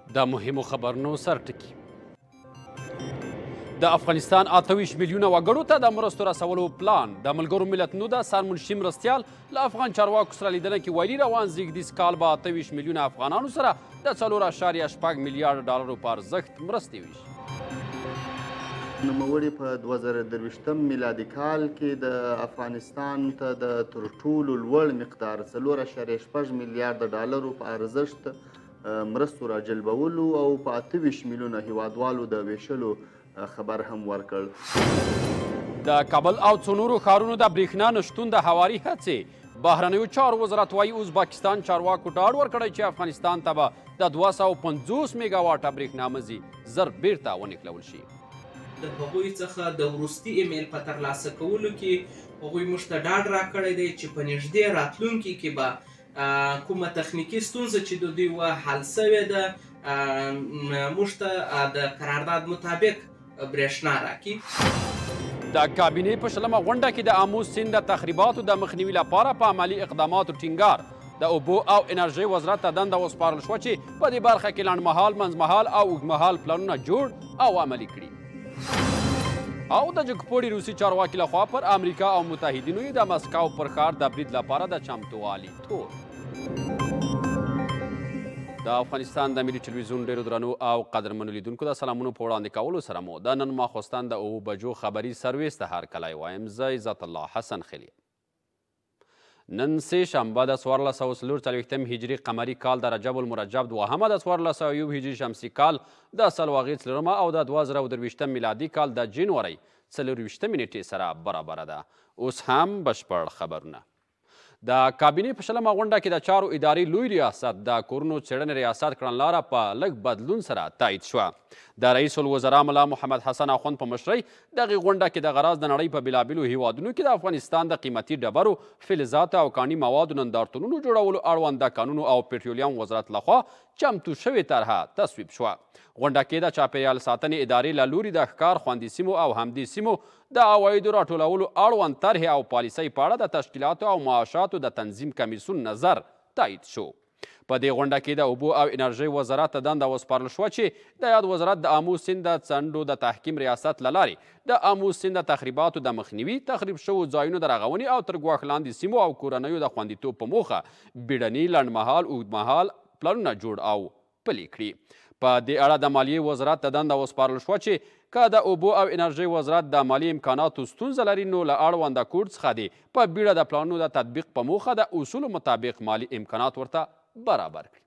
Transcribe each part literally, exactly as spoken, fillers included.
د مهمو خبرونو سرټکي. د افغانستان اته ویشت میلیونه وګړو ته د مرستو رسولو پلان. د ملګرو ملتونو د سرمنشي مرستیال له افغان چارواکو سره لیدنه کې ویلي روان زیږدیز کال به اته ویشت میلیونه افغانانو سره د څلور اعشاریه شپږ میلیارډ ډالرو په ارزښت مرستې ویشي. نوموړي په دوه زره درویشتم میلادي کال کې د افغانستان ته د تر ټولو لوړ مقدار څلور اعشاریه شپږ میلیارډ ډالرو په ارزښت مرستو راجلبولو او په اته ویشت میلیونه هیوادوالو د ویشلو خبر هم ورکړ. د کابل او څو نورو ښارونو د برېښنا نشتون د هواري هڅې. بهرنیو چارو وزارت وایي ازبکستان چارواکو ډاډ ورکړی چې افغانستان ته به د دوه سوه پنځوس میګا واټه برېښنا مزي زر بیرته ونښلول شي. د هغوی څخه د وروستي ایمیل په ترلاسه کولو کې هغوی موږ ته ډاډ راکړی دی چې په نږدې راتلونکي کې به کومه تخنیکي ستونزه چې د دوی وه حل سوې ده موږ ته د قرارداد مطابق برېښنا راکړي. د کابینې په شلمه غونډه کې د آمو سیند د تخریباتو د مخنیوي لپاره په عملي اقداماتو ټینګار. د اوبو او انرژۍ وزارت ته دنده وسپارل شوه چې په دې برخه کې لنډمهال، منځمهال او اوږدمهال پلانونه جوړ او عملي کړي. او د جګپوړي روسي چارواکي لخوا پر امریکا او متحدینو یې د مسکو پر ښار د برید لپاره د چمتووالي تور. د افغانستان د ملي ټلویزیون ډیرو درنو او قدرمنو لیدونکو د سلامونو په وړاندې کولو سره مو د نن ماخوستن د اوو بجو خبري سرویس ته هرکلی وایم. زه عزت الله حسن خیل یم. نن سه شنبه د څوارلس سوه څلور څلوېښتم هجري قمري کال د رجب المرجب دوهمه د څوارلس سوه یو هجري شمسي کال د څلواغې څلورمه او د دوه زره درویشتم میلادي کال د جنورۍ څلرویشتمې نیټې سره برابره ده. اوس هم بشپړ خبرونه. د کابینې په شلمه غونډه کې د چارو ادارې لوی ریاست د کورونو څېړنې ریاست کړنلاره په لږ بدلون سره تایید شوه. د رئیس الوزرا ملا محمد حسن اخوند په مشرۍ دغې غونډه کې د غراض د نړۍ په بېلابېلو هیوادونو کې د افغانستان د قیمتي ډبرو، فلزاتو او کاني موادو نندارتونونو جوړولو اړوند د کانونو او پټرولیم وزارت لخوا چمتو شوې طرحه تصویب شوه. غونډه کې د چاپیریال ساتنې ادارې له لوري د ښکار خوندي سیمو او همدې سیمو د عوایدو راټولولو اړوند طرحې او پالیسۍ په اړه د تشکیلاتو او معاشاتو د تنظیم کمیسیون نظر تایید شو. په دې غونډه کې د اوبو او انرژۍ وزارت ته دنده وسپارل شوه چې د یاد وزارت د آمو سیند د څنډو د تحکیم ریاست له لارې د آمو سیند د تخریباتو د مخنیوي، تخریب شوو ځایونو د رغونې او تر ګواښ لاندې سیمو او کورنیو د خوندیتوب په موخه بیړني، لنډمهال، اوږدمهال پلانونه جوړ او پلي کړي. په دې اړه د مالیې وزارت ته دنده وسپارل شوه چې که د اوبو او انرژۍ وزارت د مالي امکاناتو ستونزه لري نو له اړونده کوډ څخه دې په بیړه د پلانونو د تطبیق په موخه د اصولو مطابق مالي امکانات ورته برابر کړي.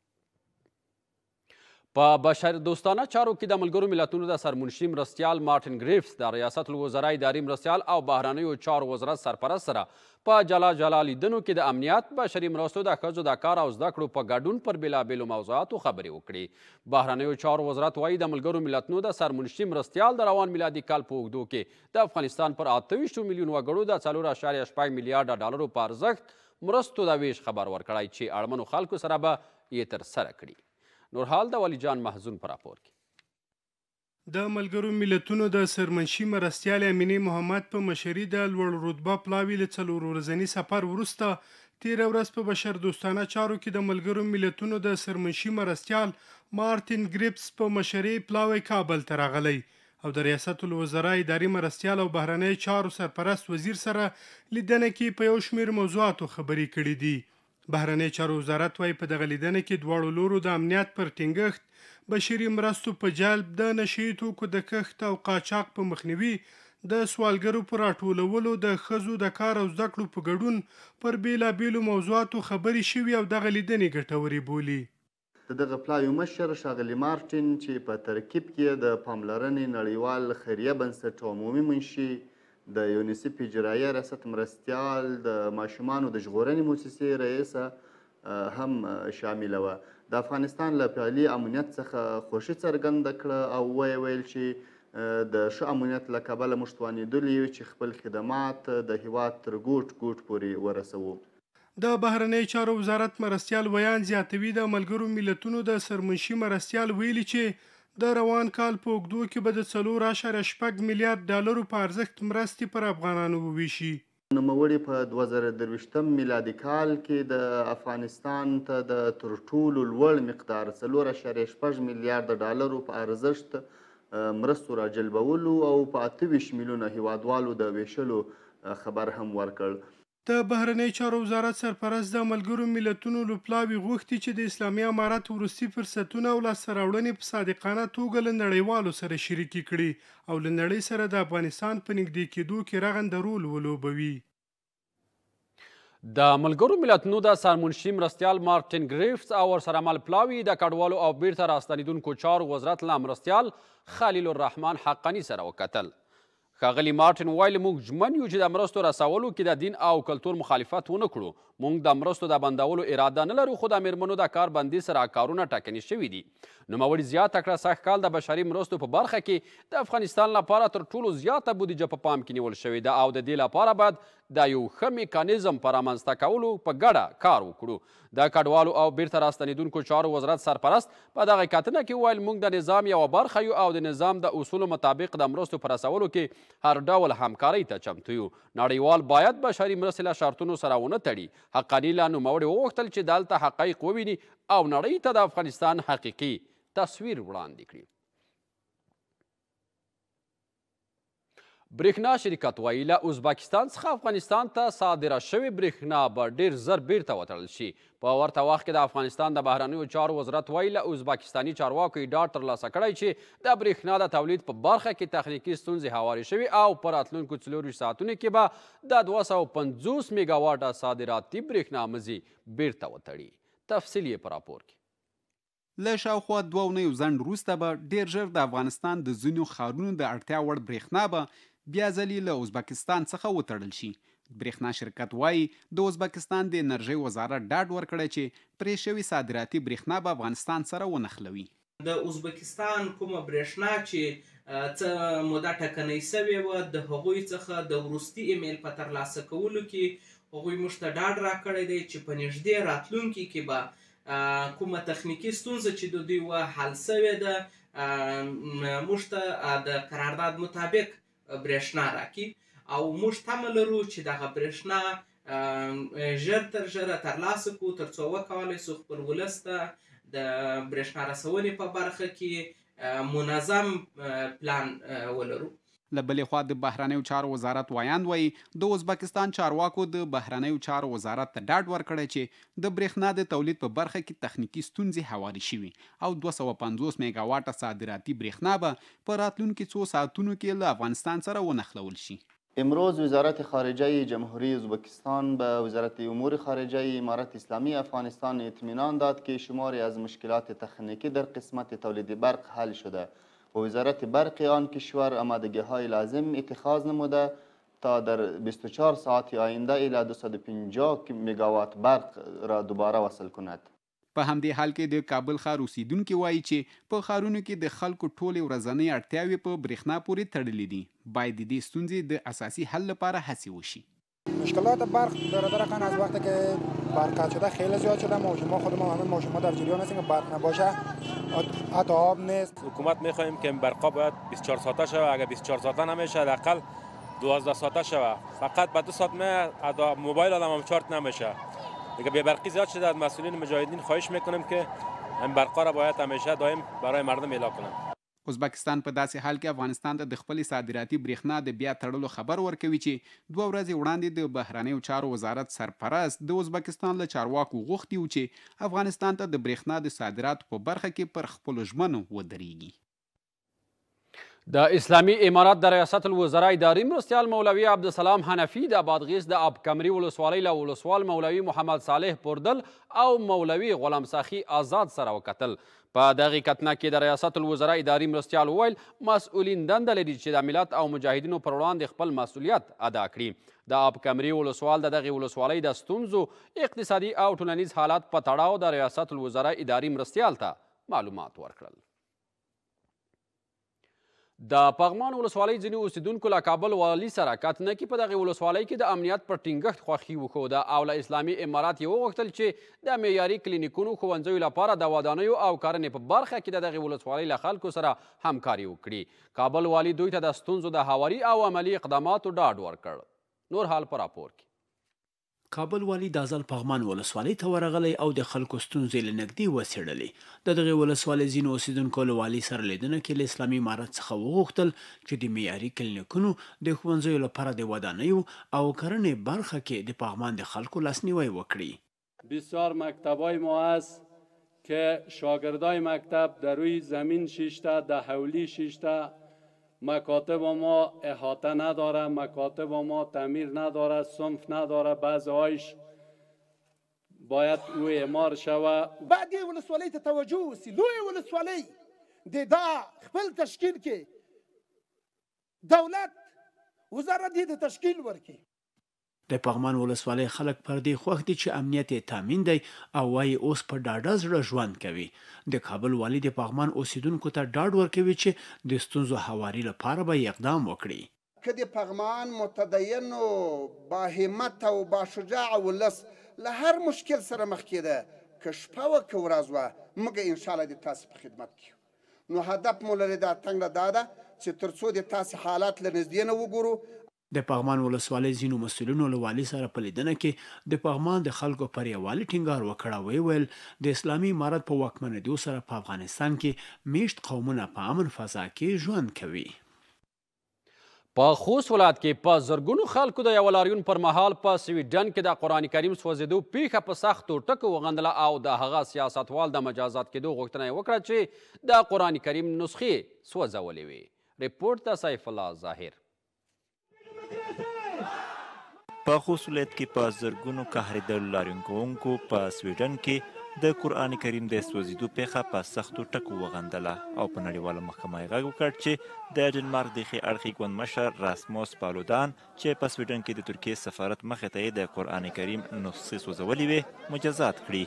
په بشر دوستانه چارو کې د ملګرو ملتونو د سرمنشي مرستیال مارټین ګریفز د ریاست الوزرا اداري مرستیال او بهرنیو چارو وزارت سرپرست سره په جلا جلا لیدنو کې د امنیت، بشري مرستو، د ښځو د کار او زده کړو په ګډون پر بېلابېلو موضوعاتو خبرې وکړي. بهرنیو چارو وزارت وایي د ملګرو ملتونو د سرمنشي مرستیال د روان میلادي کال په اوږدو کې د افغانستان پر اته ویشتو میلیون وګړو د څلور اعشاریه شپږ میلیارډه ډالرو په ارزښت مرستو د ویش خبر ورکړی چې اړمنو خلکو سره به یې ترسره کړي. نورحال د ولی جان محزون په راپور کې. د ملګرو ملتونو د سرمنشي مرستیال امینې محمد په مشري د لوړ رتبه پلاوي له څلور ورځني سفر وروسته تېره ورځ په بشر دوستانه چارو کې د ملګرو ملتونو د سرمنشي مرستیال مارټین ګریفز په مشري پلاوی کابل ته راغلی او د ریاست الوزرا اداري مرستیال او بهرنی چارو سرپرست وزیر سره لیدنه کې په یو شمېر موضوعاتو خبرې کړي دي. بهرنی چارو وزارت وايي په دغه لیدنه کې دواړو لورو د امنیت پر ټینګښت، بشري مرستو په جلب، د نشهیي توکو د کښت او قاچاق په مخنیوي، د سوالګرو په راټولولو، د ښځو د کار او زده کړو په ګډون پر بېلابېلو موضوعاتو خبرې شوي او دغه لیدنې ګټورې بولي. د دغه پلاوي مشر ښاغلي مارټین چې په ترکیب کې د پاملرنې نړیوال خیریه بنسټ عمومي منشي، د یونیسف اجرایه ریاست مرستیال، د ماشومانو د ژغورنې موسسې رئیسه هم شامله وه. د افغانستان له فعلي امنیت څخه خوښي څرګنده کړه او ویې ویل چې د ښه امنیت له کبله موږ توانېدلي یو چې خپل خدمات د هیواد تر ګوټ ګوټ پورې ورسوو. د بهرنی چارو وزارت مرستیال ویان زیاتوي د ملګرو ملتونو د سرمنشي مرستیال ویلي چې د روان کال په اوږدو کې به د څلور اعشاریه شپږ میلیارډ ډالرو په ارزښت مرستې پر افغانانو وویشي. نوموړي په دوه زره درویشتم میلادي کال کې د افغانستان ته د تر ټولو لوړ مقدار څلور اعشاریه شپږ میلیارده ډالرو په ارزښت مرستو راجلبولو او په اته ویشت میلیونه هیوادوالو د ویشلو خبر هم ورکړ. د بهرنی چارو وزارت سرپرست د ملګرو ملتونو لوبلاوي غوښتي چې د اسلامي امارت وروستي فرصتونه او لاسته راوړنې په صادقانه توګه له نړیوالو سره شریکې کړي او له نړۍ سره د افغانستان په نږدې کېدو کې رغنده رول ولوبوي. د ملګرو ملتونو د سرمنشي مرستیال مارټین ګریفټس او ورسره مل پلاوي د کډوالو او بیرته راستنېدونکو چارو وزارت له مرستیال خلیل الرحمن حقانی سره وکتل. ښاغلي مارټین وایي موږ ژمن یو چې د مرستو رسولو کې د دین او کلتور مخالفت ونه کړو. موږ د مرستو د بندولو اراده نه لرو خو د میرمنو د کار بندي سره کارونه ټاکنې شوي دي. نوموړي زیاته کړه سږ کال د بشري مرستو په برخه کې د افغانستان لپاره تر ټولو زیاته بودیجه په پام کې نیول شوې ده او د دې لپاره باید د یو ښه میکانیزم په رامنځته کولو په ګډه کار وکړو. د کډوالو او بیرته راستنېدونکو چارو وزارت سرپرست په دغه کتنه کې ویل موږ د نظام یوه برخه یو او د نظام د اصولو مطابق د مرستو په رسولو کې هر ډول همکارۍ ته چمتو یو. نړیوال باید بشري مرستې له شرطونو سره ونه تړي. حقاني له نوموړي وغوښتل چې دلته حقایق وویني او نړۍ ته د افغانستان حقیقي تصویر وړاندې کړي. برېښنا شرکت وایي له ازبکستان څخه افغانستان ته صادره شوې برېښنا به ډېر زر بیرته وتړل شي. په ورته وخت کې د افغانستان د بهرنیو چارو وزارت وایي له ازبکستاني چارواکو یې ډاډ ترلاسه کړی چې د برېښنا د تولید په برخه کې تخنیکي ستونزې هوارې شوي او په راتلونکو څلورویشت ساعتونو کې به د دوه سوه پنځوس میګا واټه صادراتي برېښنا مزي بیرته وتړي. تفصیل یې په راپور کې. له شاوخوا دوه اونیو ځنډ وروسته به ډېر ژر د افغانستان د ځینو ښارونو د اړتیا وړ برېښنا به بیا ځلې له ازبکستان څخه وتړل شي. برېښنا شرکت وایي د ازبکستان د انرژۍ وزارت ډاډ ورکړی چې پرې شوې صادراتي برېښنا به افغانستان سره ونښلوي. د ازبکستان کومه برېښنا چې څه موده ټکنۍ سوې وه د هغوی څخه د وروستي ایمیل په ترلاسه کولو کې هغوی موږ ته ډاډ راکړی دی چې په نږدې راتلونکي کې به کومه تخنیکي ستونزه چې د دوی وه حل سوې ده موږ ته د قرارداد مطابق برېښنا راکړي او موږ تمه لرو چې دغه برېښنا ژر تر ژره ترلاسه کړو تر څو وکولی شو خپل ولس ته د برېښنا رسونې په برخه کې منظم پلان ولرو. له بلې خوا د بهرنیو چارو وزارت وایاند وایي د ازبکستان چارواکو د بهرنیو چارو وزارت ته ډاډ ورکړی چې د برېښنا د تولید په برخه کې تخنیکي ستونزې هوارې شوي او دوه سوه پنځوس میګا واټه صادراتي برېښنا به په راتلونکي څو ساعتونو کې له افغانستان سره ونښلول شي. امروز وزارت خارجه جمهوری ازبکستان به وزارت امور خارجه امارت اسلامی افغانستان اطمینان داد که شماری از مشکلات تخنیکی در قسمت تولید برق حل شده و وزارت برق آن کشور آمادگی های لازم اتخاذ نموده تا در بیست و چهار ساعت آینده الی دویست و پنجاه میگاوات برق را دوباره وصل کند. په همدې حال کې د کابل ښار اوسیدونکي وایي چې په ښارونو کې د خلکو ټولې ورځنۍ اړتیاوې په برېښنا پورې تړلې دي. باید د دې ستونزې د اساسي حل لپاره هڅې وشي. مشکلات برق برادر خان از وقتی که برق قطع شده خیلی زیاد شده. ما خودمون همه ما شما در جریان هستیم که برق نباشه حتی آب نیست. حکومت میخواهیم که برقا باید بیست و چهار ساعته شوه. اگر بیست و چهار ساعته نمیشه حداقل دوازده ساعته شوه. فقط به دو ساعت می موبایل آدم هم چارج نمیشه. دیگه بی برقی زیاد شده. از مسئولین مجاهدین خواهش میکنیم که این برقا را باید همیشه دائم برای مردم اعلام کنند. ازبکستان په داسې حال کې افغانستان ته د خپلې صادراتي برېښنا د بیا تړلو خبر ورکوي چې دوه ورځې وړاندې د بهرنیو چارو وزارت سرپرست د ازبکستان له چارواکو غوښتي و چې افغانستان ته د برېښنا د صادراتو په برخه کې پر خپلو ژمنو ودرېږي. د اسلامي امارات د ریاست الوزرا اداري مرستیال مولوي عبدالسلام حنفي د بادغیس د اب کمري ولسوالۍ له ولسوال مولوي محمد صالح پوردل او مولوي غلام ساخي آزاد سره وکتل. په دغې کتنه کې د ریاست الوزرا اداري مرستیال وویل مسؤلین دنده لري چې د ملت او مجاهدینو پر وړاندې خپل مسؤلیت ادا کړي. د اب کمري ولسوال د دغې ولسوالۍ د ستونزو اقتصادي او ټولنیز حالات په تړاو د ریاست الوزرا اداري مرستیال ته معلومات ورکړل. د پغمان ولسوالۍ ځینې اوسیدونکو له کابل والي سره کتنه کې په دغې ولسوالۍ کې د امنیت پر ټینګښت خوښي وښوده او له اسلامي امارات یې وغوښتل چې د معیاري کلینیکونو ښوونځیو لپاره د ودانیو او کرنې په برخه کې د دغې ولسوالۍ له خلکو سره همکاري وکړي. کابل والي دوی ته د ستونزو د هواري او عملي اقداماتو ډاډ ورکړ. نور حال په راپور کې. کابل والي دا ځل پغمان ولسوالۍ ته ورغلی او د خلکو ستونزې له نږدې وڅېړلې. د دغې ولسوالۍ ځینو اوسېدونکو له والي سره لیدنه کې له اسلامي امارت څخه وغوښتل چې د معیاري کلینیکونو د ښوونځیو لپاره د ودانیو او کرنې برخه کې د پغمان د خلکو لاسنیوی وکړي. بسیار مکتبای ما هست که شاگردای مکتب در روی زمین شیشته ده حولی شیشته مکاتب ما احاطه نداره، مکاتب ما تعمیر نداره، صنف نداره، بعضی‌هایش باید او اعمار شوه. بعد یې ولسوالۍ ته توجه وسي. لویه ولسوالۍ د دا خپل تشکیل کې دولت وزارت یې د تشکیل ورکړي. د پغمان ولسوالۍ خلک پر دې خوښ دي چې امنیت یې تامین دی او وایي اوس په ډاډه زړه ژوند کوي. د کابل والي د پغمان اوسیدونکو ته ډاډ ورکوي چې د ستونزو هواري لپاره به اقدام وکړي. که د پغمان متدین او باهمت او باشجاع ولس له هر مشکل سره مخ کېده، که شپه وه که ورځ وه، موږ انشاءالله د تاسې په خدمت کې یو. نو هدف مو لري دا تنګه دا ده چې تر څو د تاسې حالات له نږدې نه وګورو. د پغمان ولسوالۍ ځینو مسؤلینو له والي سره په لیدنه کې د پغمان د خلکو پر یووالي ټینګار وکړ او ویل د اسلامي امارت په واکمنېدو سره په افغانستان کې میشت قومونه په امن فضا کې ژوند کوي. په خوست ولایت کې په زرګونو خلکو د یوه لاریون پر مهال په سویډن کې د قرآن کریم سوځېدو پیښه په سختو ټکو وغندله او د هغه سیاستوال د مجازات کېدو غوښتنه یې وکړه چې د قرآن کریم نسخې سوځولې وي. ریپورټ د سیف الله ظاهر. په خوست ولایت کې په زرګونو قهرېدلو لاریون کوونکو په سویډن کې د قرآن کریم د سوځېدو پیښه په سختو ټکو وغندله او په نړیواله محکمه یې غږ وکړ چې د ډنمارک د ښې اړخي ګوند مشر راسموس پالودان چې په سویډن کې د ترکیې سفارت مخې ته یې د قرآن کریم نسخې سوځولې وې مجازات کړي.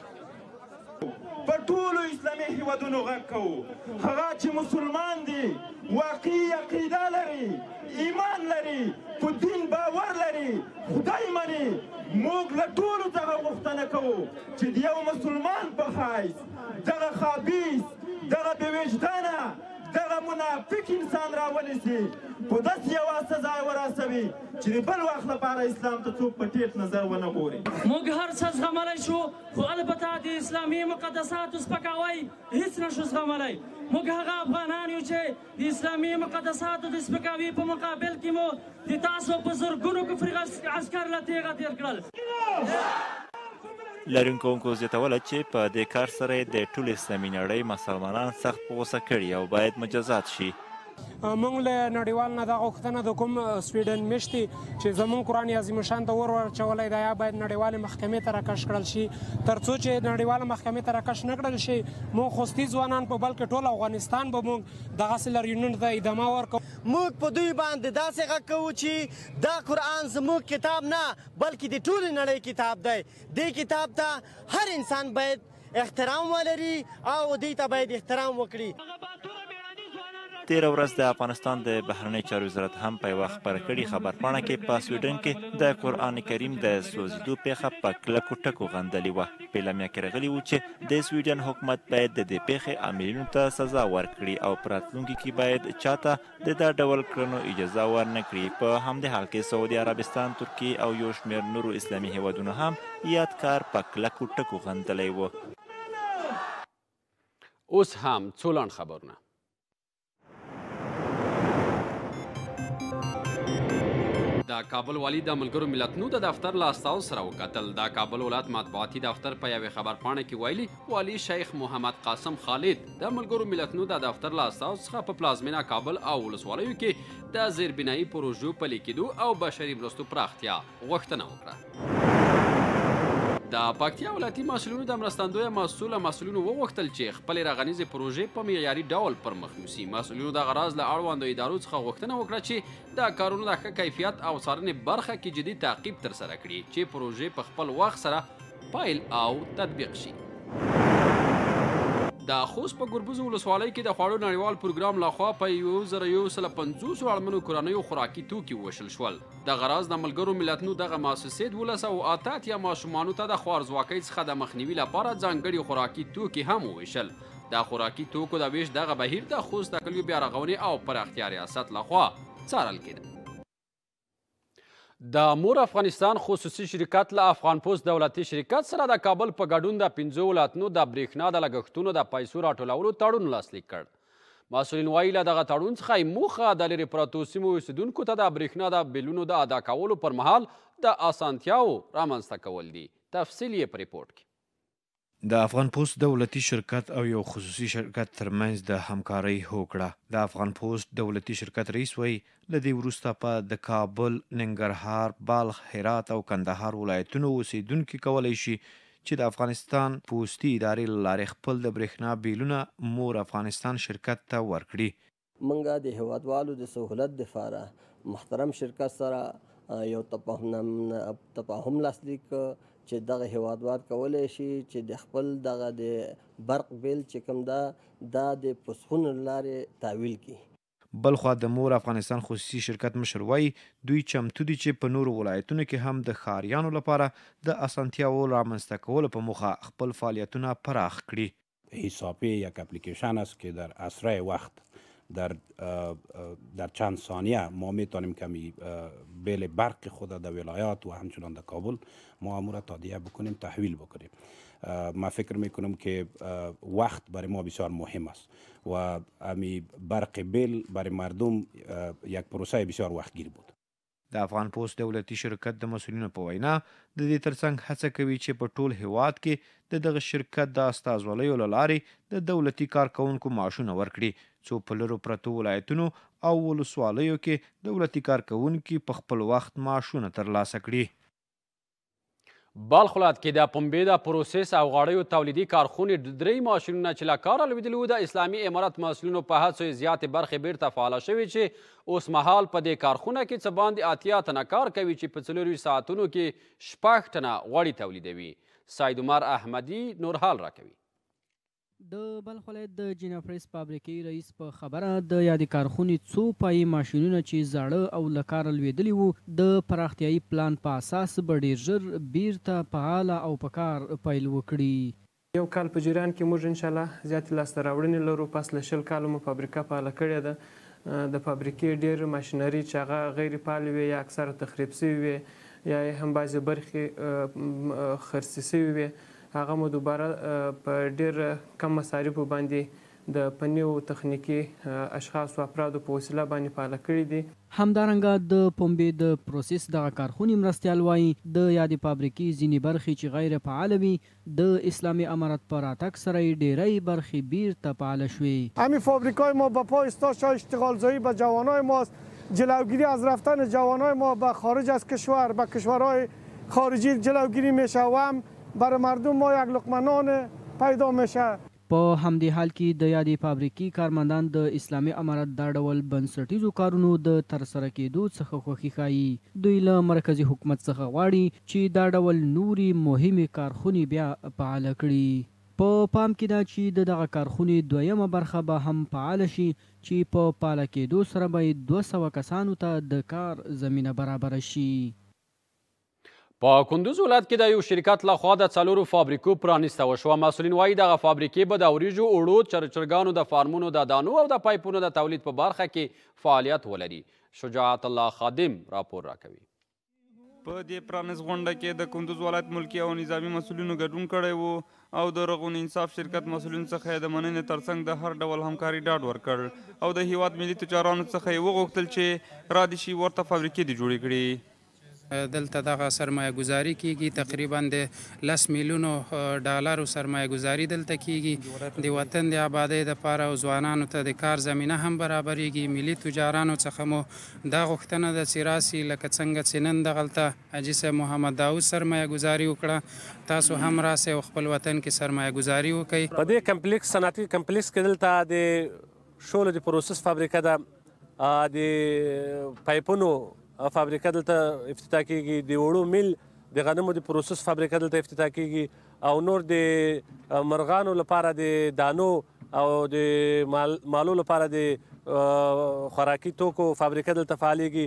په ټولو اسلامي هیوادونو غږ کوو، هغه چې مسلمان دي، واقعي عقیده لري، ایمان لري، په دین باور لري، خدای مني، موږ له ټولو څخه غوښتنه کوو چې د یو مسلمان په حیث دغه خابیث، دغه بېوجدانه، دغه منافق انسان راونیسي، په داسې یوه سزا یې ورسوي چې د بل وخت لپاره اسلام ته څوک په ټیټ نظر ونه ګوري. موږ هر څه زغملی شو، خو البته د اسلامي مقدساتو سپکاوی هیڅ نه شو زغملی. موږ هغه افغانان یو چې د اسلامي مقدساتو د سپکاوي په مقابل کې مو د تاسو په زرګونو کفري عسکر له تیغه تېر کړل. لاریون کوونکو زیاتوله چې په دې کار سره یې د ټول اسلامي نړۍ مسلمانان سخت په غوسه کړي او باید مجازات شي. موږ له نړیوال نه دا غوښتنه د کوم سویډن میشتي چې زموږ قرآن عظیم شان ته ور ورچولی دی، یا باید نړیوالې محکمې ته راکش کړل شي. تر څو چې نړیواله محکمې ته راکش نه کړل شي، موږ خوستي ځوانان په بلکې ټول افغانستان به موږ دغسې لاریونونو ته ادامه ورکوو. موږ په دوی باندې داسې غږ کوو چې دا قرآن زموږ کتاب نه بلکې د ټولې نړۍ کتاب دی. دې کتاب ته هر انسان باید احترام ولري او دې ته باید احترام وکړي. تېره ورځ د افغانستان د بهرنۍ چارو وزارت هم په یوه خپره کړې خبرپاڼه کې په سویډن کې د قرآن کریم د سوځېدو پیښه په کلکو ټکو غندلې وه. په اعلامیه کې راغلي وو چې د سویډن حکومت باید د دې پیښې عاملینو ته سزا ورکړي او په راتلونکي کې باید چاته د دا ډول کړنو اجازه ورنه کړي. په همدې حال کې سعودي عربستان، ترکیې او یو شمېر نورو اسلامي هیوادونو هم یاد کار په کلکو ټکو غندلی و. اوس هم څو لنډ خبرونه. د کابل والي د ملګرو ملتونو د دفتر له استازو سره وکتل. د کابل ولایت مطبوعاتي دفتر په یوې خبرپاڼه کې ویلي والي شیخ محمد قاسم خالد د ملګرو ملتونو د دفتر له استازو څخه په پلازمینه کابل او ولسوالیو کې د زیربنایي پروژو پلي کېدو او بشري مرستو پراختیا غوښتنه وکړه. د پکتیا ولایتي مسؤلینو د مرستندویه مسؤله مسؤلینو وغوښتل چې خپلې رغنیزې پروژې په معیاري ډول پر مخ یوسي. مسؤلینو دغه راز له اړوندو ادارو څخه غوښتنه وکړه چې د کارونو د ښه کیفیت او څارنې برخه کې جدي تعقیب ترسره کړي چې پروژې په خپل وخت سره پایل او تطبیق شي. د خوست په ګربز ولسوالۍ کې د خوړو نړیوال پروګرام لخوا په یو زره یو سل پنځوسو اړمنو کورنیو خوراکي توکي وویشل شول. دغه راز د ملګرو ملتونو دغه مؤسسې دولس سوه اته اتیا ماشومانو ته د خوارځواکۍ څخه د مخنیوي لپاره ځانګړي خوراکي توکي هم وویشل. د خوراکي توکو د ویش دغه بهیر د خوست د کلیو بیا رغونې او پراختیا ریاست لخوا څارل کېده. د مور افغانستان خصوصي شرکت له افغان پوسټ دولتي شرکت سره د کابل په ګډون د پنځو ولایتونو د برېښنا د لګښتونو د پیسو راټولولو تړون لاسلیک کړ. مسؤلین وایي له دغه تړون څخه یې موخه د لرې پرتو سیمو اوسېدونکو ته د برېښنا د بیلونو د ادا کولو پر مهال د اسانتیاوو رامنځته کول دي. تفصیل یې په ریپورټ کې. د افغان پوسټ دولتي شرکت او یو خصوصي شرکت ترمنځ د همکارۍ هوکړه. د افغان پوسټ دولتي شرکت رئیس وایي له دې وروسته په د کابل، ننګرهار، بالغ، هرات او کندهار ولایتونو اوسېدونکي کولی شي چې د افغانستان پوستي ادارې له لارې خپل د برېښنا بیلونه مور افغانستان شرکت ته ورکړي. موږ د هیوادوالو د سهولت دپاره محترم شرکت سره یو تفاهم لاسلیک چې دغه هیوادوال کولی شي چې د خپل دغه د برق بیل چې کوم ده دا د پسخونو له لارې تحویل کړي. بلخوا د مور افغانستان خصوصي شرکت مشر وایي دوی چمتو دي چې په نورو ولایتونو کې هم د ښاریانو لپاره د اسانتیاوو رامنځته کولو په موخه خپل فعالیتونه پراخ کړي. حسابی یک اپلیکیشن است که در اسرع وقت در در چند ثانیه ما میتونیم کمی بیل برق خود در ولایات و همچنان در کابل ما امور تادیه بکنیم، تحویل بکنیم. ما فکر میکنم که وقت برای ما بسیار مهم است و امی برق بیل برای مردم یک پروسه بسیار وقتگیر بود. د افغان پوسټ دولتي شرکت د مسؤلینو په وینا د دې ترڅنګ هڅه کوي چې په ټول هیواد کې د دغه شرکت د استازولیو له لارې د دولتي کارکوونکو معاشونه ورکړي څو په لرو پرتو ولایتونو او ولسوالیو کې دولتي کارکوونکي په خپل وخت معاشونه ترلاسه کړي. بالخ ولایت کې د پنبې د پروسس او غاړیو تولیدي کارخونې درې ماشینونه چې له کاره لوېدلي وو د اسلامي امارت مسؤلینو په هڅو یې زیاتې برخې بیرته فعاله شوې چې اوس مهال په دې کارخونه کې څه باندې اتیا تنه کار کوي چې په څلورویشت ساعتونو کې شپږ ټنه غوړي تولیدوي. سید عمر احمدي نور حال راکوي. د بلخ ولایت د جینافریس فابریکې رئیس په خبره د یادې کارخونې څو پایي ماشینونه چې زاړه او له کاره لوېدلي وو د پراختیایي پلان په اساس به ډېر ژر بیرته فعاله او په کار پیل وکړي. یو کال په جریان کې موږ انشاءالله زیاتې لاسته راوړنې لرو. پس له شل کالو مو فابریکه فعاله کړې ده. د فابریکې ډېر ماشینري چې هغه غیر فعالې وې یا اکثره تخریب سوي وې یا یې هم بعضې برخې خرڅې سوي وې هغه مو دوباره په ډېر کم مصارفو باندې د پنیو تخنیکي اشخاصو افرادو په وسیله باندې فعاله کړي دي. همدارنګه د پنبې د پروسس دغه کارخونې مرستیال وایي د یادې فابریکې ځینې برخې چې غیر فعاله وي د اسلامي امارت په راتګ سره یې ډېری برخې بیرته فعاله شوې. همین فابریکای ما به پای استاد شاه اشتغال زایی به جوانای ماست. جلوگیری از رفتن جوانای ما به خارج از کشور به کشورهای خارجی جلوگیری میشه و هم برای مردم ما یک لقمه نان پیدا میشه. په همدې حال کې د یادې فابریکې کارمندان د اسلامي امارت دا ډول بنسټیزو کارونو د ترسره کېدو څخه خوښي ښایي. دوی له مرکزي حکومت څخه غواړي چې دا ډول نورې مهمې کارخونې بیا فعاله کړي. په پام کې ده چې د دغه کارخونې دویمه برخه به هم فعاله شي چې په فعاله کېدو سره به دوه سوه کسانو ته د کار زمینه برابره شي. په کندوز ولایت کې د یو شرکت لخوا د څلورو فابریکو پرانیسته وشوه. مسؤلین وایي دغه فابریکې به د وریجو، اوړو، چرچرګانو د فارمونو د دانو او د پایپونو د تولید په برخه کې فعالیت ولري. شجاعت الله خادم راپور راکوي. په دې پرانیز غونډه کې د کندوز ولایت ملکي او نظامي مسؤلینو ګډون کړی و او د رغون انصاف شرکت مسؤلینو څخه یې د مننې ترڅنګ د هر ډول همکاري ډاډ ورکړ او د هیواد ملي تجارانو څخه یې وغوښتل چې را دې شي ورته فابریکې دې جوړې کړي. دلته دغه سرمایه گذاري کیږي، تقریبا د لس میلیونو ډالرو سرمایه گذاري دلته کیږي. د وطن د آبادۍ دپاره او ځوانانو ته د کار زمینه هم برابریږي. ملي تجارانو څخه مو دا غوښتنه ده چې راسي لکه څنګه چې نن دغلته حاجي صاحب محمد داود سرمایه گذاري وکړه، تاسو هم راسئ او خپل وطن کې سرمایه گذاري وکړئ. په دې کمپلیکس صنعتي کمپلیکس کې دلته د شولو د پروسس فابریکه ده، د پایپونو فابریکه دلته افتتاح کیږي، د وړو میل د غنمو د پروسس فابریکه دلته افتتاح کیږي او نور د مرغانو لپاره د دانو او د مالو لپاره د خوراکي توکو فابریکه دلته فعالیږي.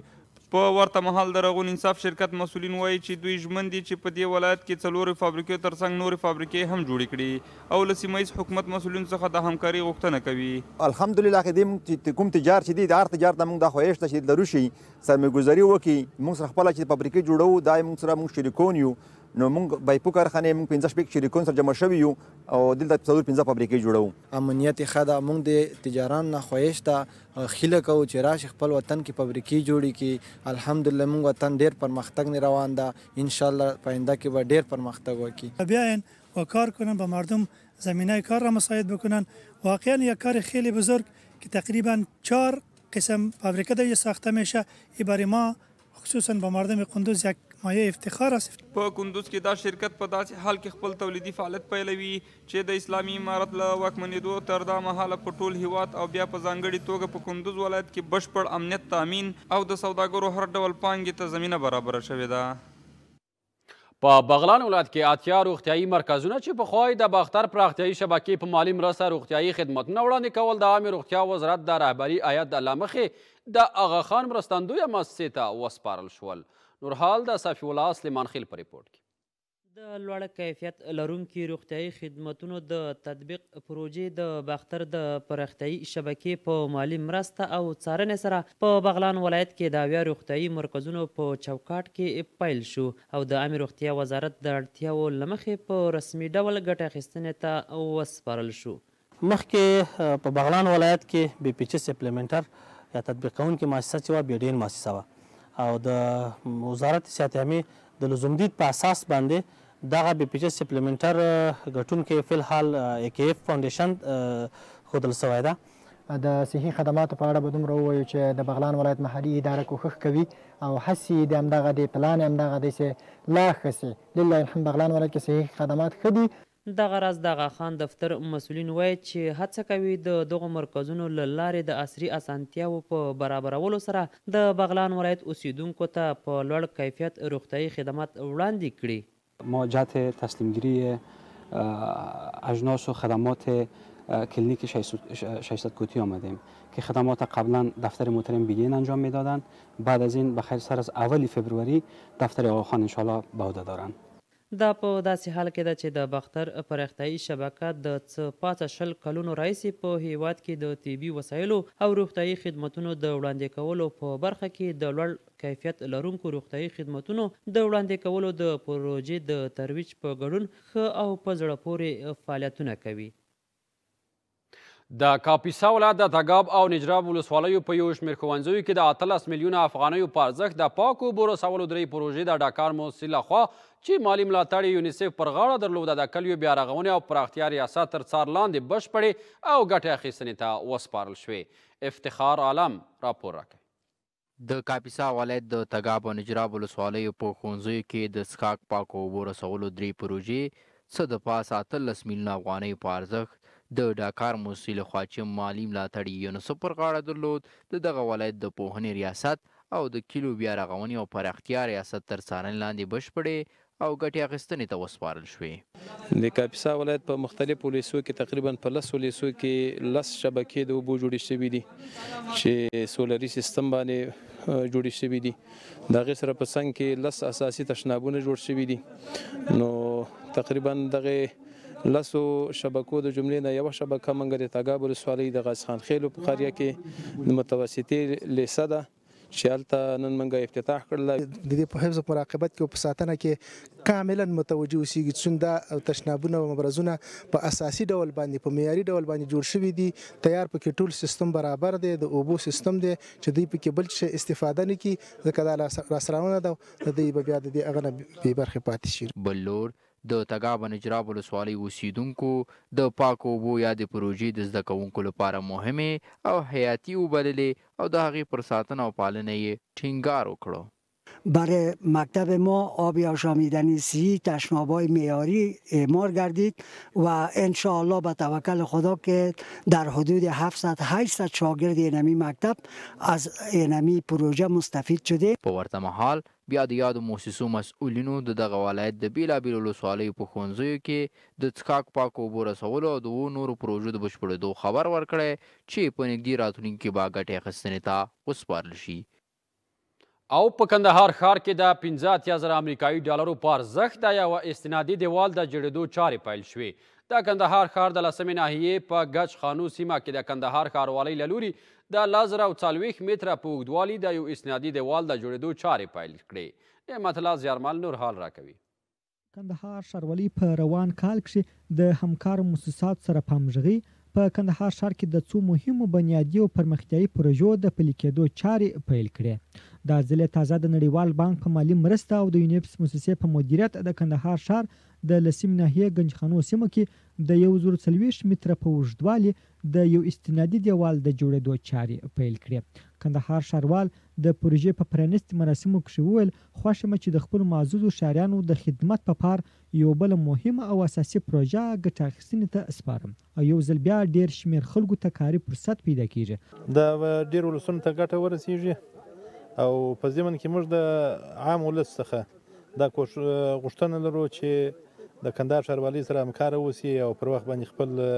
په ورته مهال د رغون انصاف شرکت مسؤلین وایي چې دوی ژمن دي چې په دې ولایت کې څلورو فابریکو ترڅنګ نورې فابریکې هم جوړې کړي او له سیمه ییز حکومت مسؤلینو څخه د همکاري غوښتنه کوي. الحمدلله که دې کوم تجار چې دی د هر تجار ته موږ دا خواهش ده چې لرو شي سرمایه‌ګذاري وکړي، موږ سره خپله چې فابریکې جوړوو دا موږ سره موږ شریکون یو، نو موږ بایپو کارخانې موږ پنځه شپږ شریکون سره جمع شوي یو او دلته څلور پنځه فابریکې جوړوو. امنیت ښه ده، موږ د تجارانو نه خواهش ده خیله کوو چې راشي خپل وطن کې فابریکې جوړې کړي. الحمدلله موږ وطن ډیر پرمختګ نه روان ده، انشالله پاینده کې به ډیر پرمختګ وکړي. بیاین و کار کنن به مردم زمینه کار را مساعد بکنن. واقعا یک کار خیلی بزرگ که تقریبا چهار قسم فابریکه در ساخته میشه، این برای ما خصوصا به مردم قندوز یک مایه افتخار است. په کندوز کې دا شرکت په داسې حال کې خپل تولیدي فعالیت پیلوي چې د اسلامي امارت له واکمنېدو تر دا مهاله په ټول هیواد او بیا په ځانګړې توګه په کندوز ولایت کې بشپړ امنیت تامین او د سوداګرو هر ډول پانګې ته زمینه برابره شوې ده. په بغلان ولایت کې اتیا روغتیایي مرکزونه چې پخوا د باختر پراختیایي شبکې په مالي مرسته روغتیایي خدمتونه وړاندې کول د عامې روغتیا وزارت د رهبري هیات له مخې د اغاخان مرستندویه مؤسسې ته وسپارل شول. نورحال د صافي الله سلیمان خیل په ریپورټ کې د لوړ کیفیت لرونکي روغتیایي خدمتونو د تطبیق پروژې د باختر د پراختیایي شبکې په مالي مرسته او څارنې سره په بغلان ولایت کې د اویا روغتیایي مرکزونو په چوکاټ کې پیل شو او د عامې روغتیا وزارت د اړتیاوو له مخې په رسمي ډول ګټه اخیستنې ته وسپارل شو. مخکې په بغلان ولایت کې بي پی ایچ اس اپلیمنټر یا تطبیق کوونکې مؤسسه چې وه بیډین مؤسسه وه او د وزارت صحت عامې د لزومدید په اساس باندې دغه بي پی ایچ اس سپلیمنټر ګټونکې فی الحال ای کې اف فاونډیشن ښودل سوی ده. د صحي خدماتو په اړه به دومره ووایو چې د بغلان ولایت محلي اداره کوښښ کوي او هسې د همدغه د پلان همدغه دی چې لا ښه سي. لله الحمد بغلان ولایت کې صحي خدمات ښه دي. دغه راز د اغاخان دفتر مسؤلین وایي چې هڅه کوي د دغو مرکزونو له لارې د عصري اسانتیاوو په برابرولو سره د بغلان ولایت اوسیدونکو ته په لوړ کیفیت روغتیایي خدمات وړاندې کړي. ما جهت تسلیمگیری اجناس و خدمات کلینیک ششصد کوتی آمدیم که خدمات قبلا دفتر محترم بیدین انجام میدادند. بعد از این بخیر سر از اول فبروری دفتر آقاخان انشالله به عهده دارند. دا په داسې حال کې ده چې د باختر پراختیایي شبکه د څه پاته شل کلونو راهیسې په هیواد کې د طبي وسایلو او روغتیایي خدمتونو د وړاندې کولو په برخه کې د لوړ کیفیت لرونکو روغتیایي خدمتونو د وړاندې کولو د پروژې د ترویج په ګډون ښه او په زړه پورې فعالیتونه کوي. د کاپیسا ولایت د تګاب او نجراب ولسوالیو په یو شمېر ښوونځیو کې د اتلس میلیونه افغانیو په ارزښت د پاکو اوبو رسولو درې پروژې د ډاکار موسسې لخوا چې مالي ملاتړ یې یونیسف پر غاړه درلوده د کلیو بیا رغونې او پراختیا ریاست تر څار لاندې بشپړې او ګټې اخیستنې ته وسپارل شوې. افتخار عالم راپور راکوي. د کاپیسا ولایت د تګاب او نجراب ولسوالیو په ښوونځیو کې د څښاک پاکو اوبو رسولو درې پروژې څه د پاسه اتلس میلیونه افغانیو په ارزښت د ډاکار موسسې لخوا چې مالي ملاتړ یې یونیسف پر غاړه درلود د دغه ولایت د پوهنې ریاست او د کلیو بیا رغونې او پراختیا ریاست تر څارنې لاندې بشپړې او ګټې اخیستنې ته وسپارل شوې. د کاپیسا ولایت په مختلفو لیسو کې تقریبا په لسو لیسو کې لس شبکې د اوبو جوړې شوي دي چې سولري سیستم باندې جوړې شوي دي. د هغې سره په څنګ کې لس اساسي تشنابونه جوړ شوي دي. نو تقریبا دغه لسو شبکو د جملې نه یوه شبکه موږ د تګاب ولسوالۍ د غازخان خیلو په قریه کې د متوسطې لیسه ده چې هلته نن موږ افتتاح کړله. د دې په حفظ او مراقبت کې او په ساتنه کې کاملا متوجه اوسېږي څون دا تشنابونه او مبرزونه په اساسي ډول باندې په معیاري ډول باندې جوړ شوي دي. تیار پکې ټول سیستم برابر دی، د اوبو سیستم دی چې دوی پکې بل څه استفاده نه کړي ځکه دا لاسرانونه ده د دوی به بیا د دې هغه نه بې برخې پاتې شي. بل لور د تګاب نجراب ولسوالۍ اوسیدونکو د پاکو اوبو یا د پروژې د زده کوونکو لپاره مهمې او حیاتي وبللې او د هغې پر ساتنه او پالنه یې ټینګار وکړو. برای مکتب ما آب آشامیدنی صحی تشناب‌های معیاری اعمار گردید و انشاءالله به توکل خدا که در حدود هفتصد هشتصد شاگرد اینمی مکتب از اینمی پروژه مستفید شده. په ورته مهال بیا د یادو موسسو مسؤلینو د دغه ولایت د بیلابیلو ولسوالیو په ښوونځیو کې د څښاک پاکو اوبو رسولو او د اوو نورو پروژو د بشپړېدو خبر ورکړی چې په نږدې راتلونکي کې به ګټې اخیستنې ته وسپارل شي. او په کندهار ښار کې د پنځه اتیا زره امریکایي ډالرو په ارزښت د یوه استنادي دیوال د جوړېدو چارې پیل شوې. د کندهار ښار د لسمې ناحیې په ګچ خانو سیمه کې د کندهار ښاروالۍ له لوري د لس زره او څلوېښت متره په اوږدوالي د یو استنادي دیوال د جوړېدو چارې پیل کړې. نعمت الله زیارمل نور حال راکوي. کندهار ښاروالۍ په روان کال کې د همکارو مؤسساتو سره په همغږۍ په کندهار ښار کې د څو مهمو بنیادي او پرمختیایي پروژو د پلي کېدو چارې پیل کړې. دا ځل تازه د نړیوال بانک په مالي مرسته او د یونیپس موسسې په مدیریت د کندهار ښار د لسمې ناحیې ګنجخانو سیمه کې د یو زرو څلوېښت متره په اوږدوالي د یو استنادي دیوال د جوړېدو چارې پیل کړې. کندهار ښاروال د پروژې په پرانیستي مراسمو کې وویل خوښ یم چې د خپلو معززو ښاریانو د خدمت په پار یو بله مهمه او اساسي پروژه ګټه اخیستنې ته سپارم او یو ځل بیا ډېر شمېر خلکو ته کاري فرصت پیدا کیږي. د ډېرو ولسونو ته ګټه ورسیږي او په ضمن کې موږ د عام ولس څخه دا غوښتنه لرو چې د کندهار ښاروالۍ سره همکاره اوسي او پر وخت باندې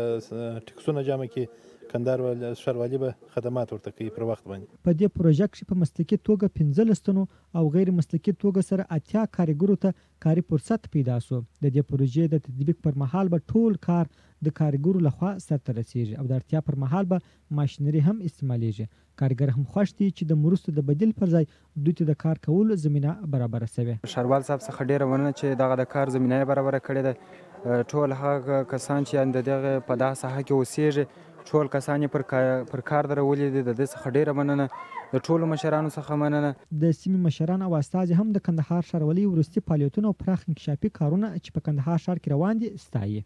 خپل ټکسونه جمع کړي. کندهار ښاروالۍ به خدمات ورته کوي پر وخت باندې. په دې پروژه کې په مسلکي توګه پنځلس تنو او غیر مسلکي توګه سره اتیا کارګرو ته کاري فرصت پیدا شو. د دې پروژې د تطبیق پر مهال به ټول کار د کارګرو لخوا سرته رسیږي او د اړتیا پر مهال به ماشینري هم استعمالیږي. کارګر هم خوښ دي چې د مرستو د بدیل پر ځای دوی ته د کار کولو زمینه برابره شوې. ښاروال صاحب څخه ډېره مننه چې دغه د کار زمینه یې برابره کړې ده. ټول هغه کسان چې د دغه په دغه ساحه کې اوسېږي ټول کسان یې پر پر کار درولي دي. د دې څخه ډېره مننه. د ټولو مشرانو څخه مننه. د سیمې مشران او استازي هم د کندهار ښاروالۍ وروستي فعالیتونه او پراخ انکشافي کارونه چې په کندهار ښار کې روان دي ستایي.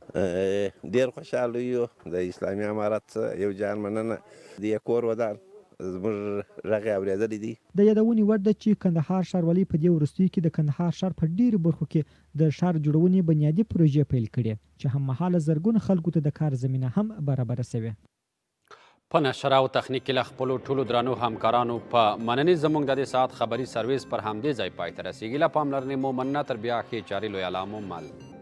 ډېر خوشحاله یو د اسلامي امارت یو جان مننه. د کور ودان زموږ غږ یې اورېدلی دي. د یادونې وړ ده چې کندهار ښاروالۍ په دې وروستیو کې د کندهار ښار په ډېرو برخو کې د ښار جوړونې بنیادي پروژې پیل کړې چې هممهاله زرګونه خلکو ته د کار زمینه هم برابره شوې. په نشره او تخنیک کې له خپلو ټولو درنو همکارانو په مننې زموږ د دې ساعت خبري سرویس پر همدې ځای پای ته رسیږي. له پاملرنې مو مننه. تر بیا ښې چارې لوی علامو مل.